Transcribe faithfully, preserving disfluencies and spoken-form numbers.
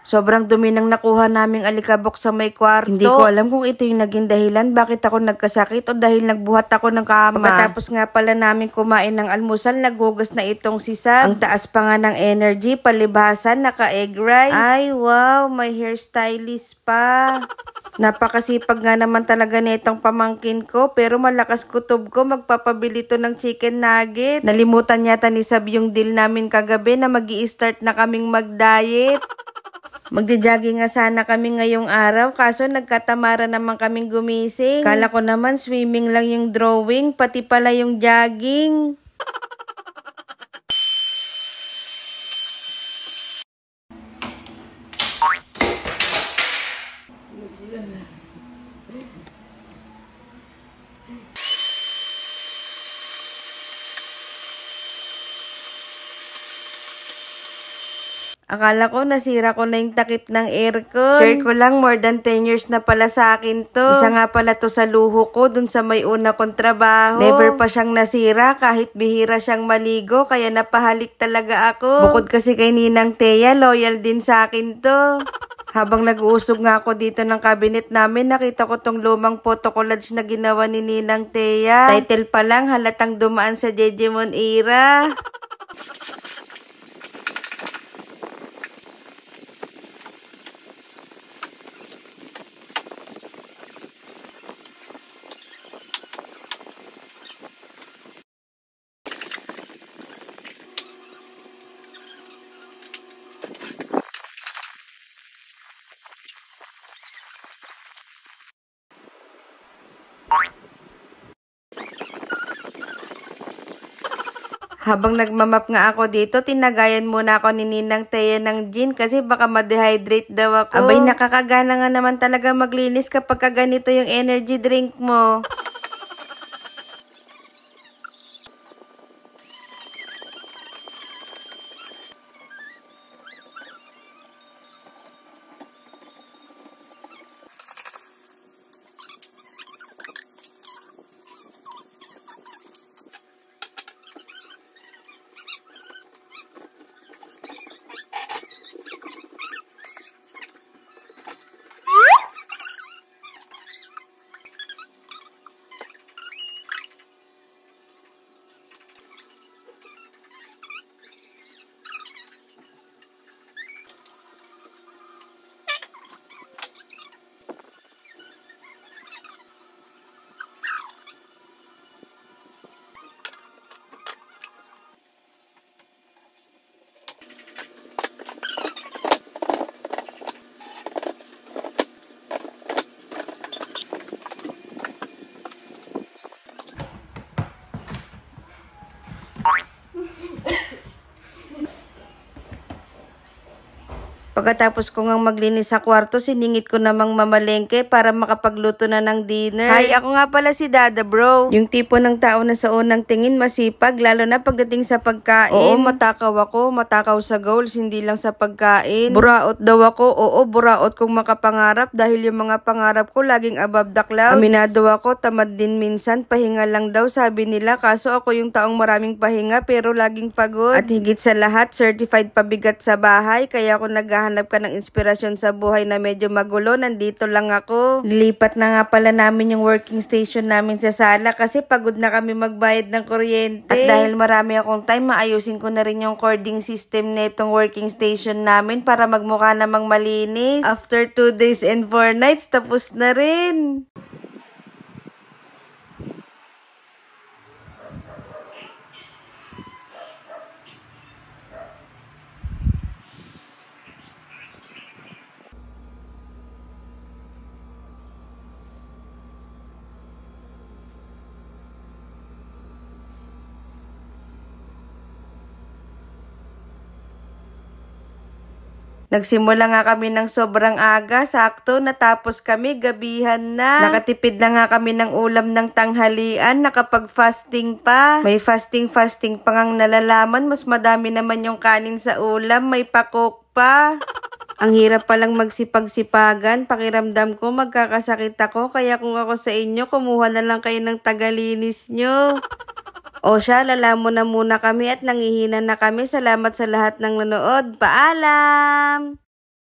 Sobrang dumi nang nakuha naming alikabok sa may kwarto. Hindi ko alam kung ito yung naging dahilan bakit ako nagkasakit o dahil nagbuhat ako ng kama. Pagkatapos nga pala namin kumain ng almusal, nagugas na itong sisag. Ang taas pa nga ng energy, palibasan, naka-egg rice. Ay wow, may hairstylist pa. Napakasipag nga naman talaga nitong pamangkin ko, pero malakas kutob ko, magpapabili to ng chicken nuggets. Nalimutan yata ni Sab yung deal namin kagabi na magi-start na kaming mag-diet. Magja-jogging nga sana kami ngayong araw, kaso nagkatamara naman kaming gumising. Kala ko naman swimming lang yung drawing, pati pala yung jogging. Akala ko nasira ko na yung takip ng aircon. Share ko lang, more than ten years na pala sa akin to. Isa nga pala to sa luho ko dun sa may una kong trabaho. Never pa siyang nasira kahit bihira siyang maligo, kaya napahalik talaga ako. Bukod kasi kay Ninang Thea, loyal din sa akin to. Habang nag-uusog nga ako dito ng cabinet namin, nakita ko tong lumang photo collage na ginawa ni Ninang Thea. Title pa lang, halatang dumaan sa Jejemon era. Habang nagmamap nga ako dito, tinagayan muna ako ni Ninang Thea ng gin kasi baka ma-dehydrate daw ako. Abay, nakakagana nga naman talaga maglinis kapag ganito yung energy drink mo. Pagkatapos ko ngang maglinis sa kwarto, siningit ko namang mamalengke para makapagluto na ng dinner. Ay, ako nga pala si Dada Bro. Yung tipo ng tao na sa unang tingin masipag, lalo na pagdating sa pagkain. Oo, matakaw ako, matakaw sa goals, hindi lang sa pagkain. Buraot daw ako, oo, buraot kong makapangarap dahil yung mga pangarap ko laging above the clouds. Aminado ako, tamad din minsan, pahinga lang daw sabi nila, kaso ako yung taong maraming pahinga pero laging pagod. At higit sa lahat, certified pabigat sa bahay, kaya ako naghahanap hanap ka ng inspirasyon sa buhay na medyo magulo, nandito lang ako. Lilipat na nga pala namin yung working station namin sa sala kasi pagod na kami magbayad ng kuryente. At dahil marami akong time, maayusin ko na rin yung cording system netong working station namin para magmukha namang malinis. After two days and four nights, tapos na rin. Nagsimula nga kami ng sobrang aga, sakto natapos kami, gabihan na. Nakatipid na nga kami ng ulam ng tanghalian, nakapag-fasting pa. May fasting-fasting pa ngang nalalaman, mas madami naman yung kanin sa ulam, may pakok pa. Ang hirap palang magsipag-sipagan, pakiramdam ko magkakasakit ako, kaya kung ako sa inyo, kumuha na lang kayo ng tagalinis nyo. O siya, lalamo na muna kami at nangihina na kami. Salamat sa lahat ng nanood. Paalam!